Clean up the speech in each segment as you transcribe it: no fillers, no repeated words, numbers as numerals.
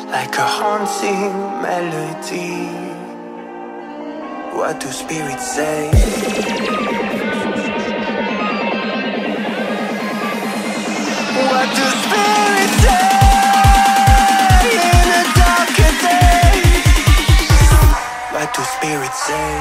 like a haunting melody. What do spirits say? What do spirits say in a darker day? What do spirits say?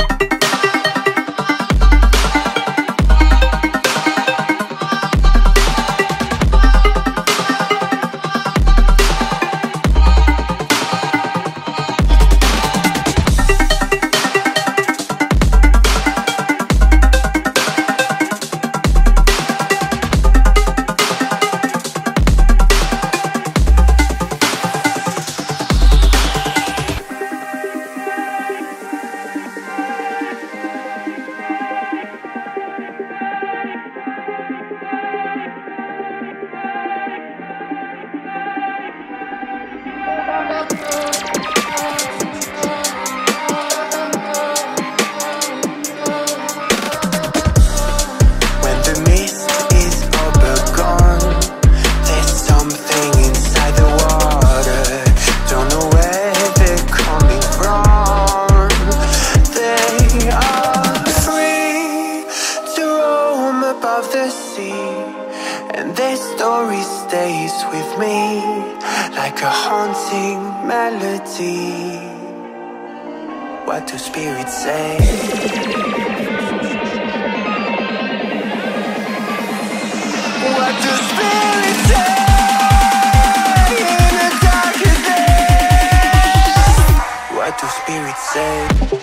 And their story stays with me like a haunting melody. What do spirits say? What do spirits say in a darker day? What do spirits say?